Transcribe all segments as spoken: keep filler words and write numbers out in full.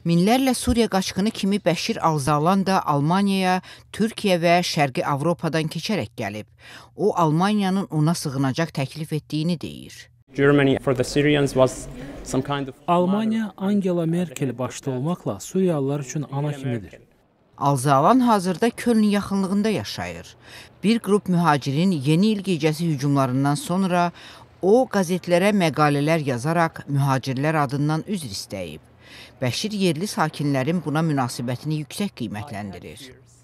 Minlərlə Suriya qaçqını kimi Bəşir Al-Zalan da Almaniyaya, Türkiyə və Şərqi Avropadan keçərək gəlib. O, Almaniyanın ona sığınacaq təklif etdiyini deyir. Almaniya Angela Merkel başda olmaqla Suriyalılar üçün ana kimidir. Al-Zalan hazırda Köln yaxınlığında yaşayır. Bir qrup mühacirin yeni il gecəsi hücumlarından sonra o, qazetlərə məqalələr yazaraq mühacirlər adından üzr istəyib. Bəşir yerli sakinlərin buna münasibətini yüksək qiymətləndirir.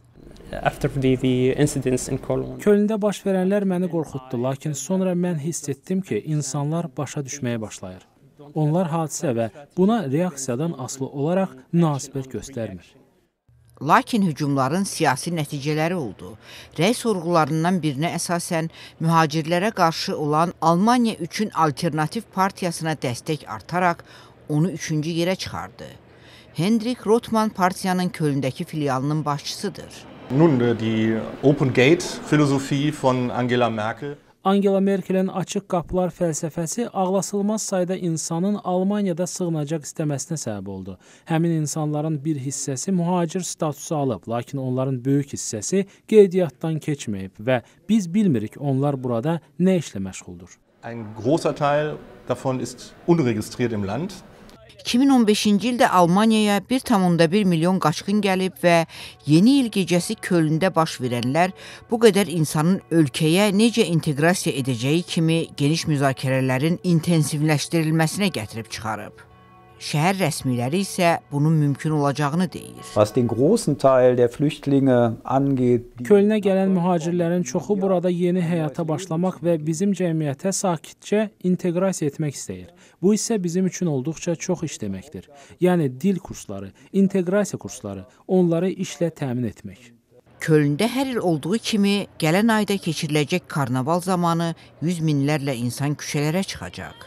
Kölndə baş verənlər məni qorxutdu, lakin sonra mən hiss etdim ki, insanlar başa düşməyə başlayır. Onlar hadisə və buna reaksiyadan asılı olaraq münasibət göstərmir. Lakin hücumların siyasi nəticələri oldu. Rəy sorğularından birinə əsasən mühacirlərə qarşı olan Almaniya üçün Alternativ Partiyasına dəstək artaraq onu üçüncü yerə çıxardı. Hendrik Rothman partiyanın Kölndəki filialının başçısıdır. Nun, die Open Gate filosofi von Angela Merkel. Angela Merkel'in açıq qapılar fəlsəfəsi ağlasılmaz sayda insanın Almaniyada sığınacaq istəməsinə səbəb oldu. Həmin insanların bir hissəsi mühacir statusu alıb, lakin onların böyük hissəsi qeydiyyatdan keçməyib və biz bilmirik onlar burada nə işlə məşğuldur. Ein großer Teil davon ist unregistriert im Land. iki min on beşinci ildə Almaniyaya bir tam bir milyon qaçqın gəlib və yeni il gecəsi Kölndə baş verənlər bu qədər insanın ölkəyə necə inteqrasiya edəcəyi kimi geniş müzakirələrin intensivləşdirilməsinə gətirib çıxarıb. Şəhər rəsmiləri isə bunun mümkün olacağını deyir. Was den großen Teil der Flüchtlinge angeht, Kölnə gələn mühacirlərin çoxu burada yeni həyata başlamaq və bizim cəmiyyətə sakitcə inteqrasiya etmək istəyir. Bu isə bizim üçün olduqca çox iş deməkdir. Yəni dil kursları, inteqrasiya kursları, onları işlə təmin etmək. Kölndə hər il olduğu kimi gələn ayda keçiriləcək karnaval zamanı yüz minlərlə insan küçələrə çıxacaq.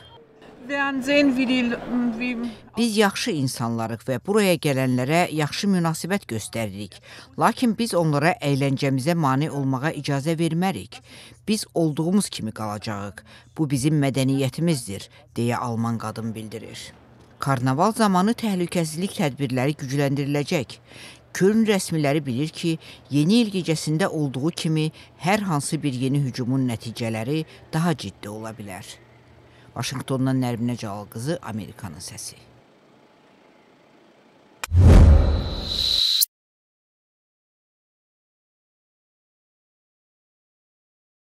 Biz yaxşı insanlarıq və buraya gələnlərə yaxşı münasibət göstəririk. Lakin biz onlara əyləncəmizə mane olmağa icazə vermərik. Biz olduğumuz kimi qalacağıq. Bu bizim mədəniyyətimizdir, deyə Alman qadın bildirir. Karnaval zamanı təhlükəsizlik tədbirləri gücləndiriləcək. Köln rəsmiləri bilir ki, yeni il gecəsində olduğu kimi hər hansı bir yeni hücumun nəticələri daha ciddi ola bilər. Vaşinqtondan Nərminə Cəlal qızı, Amerikanın səsi.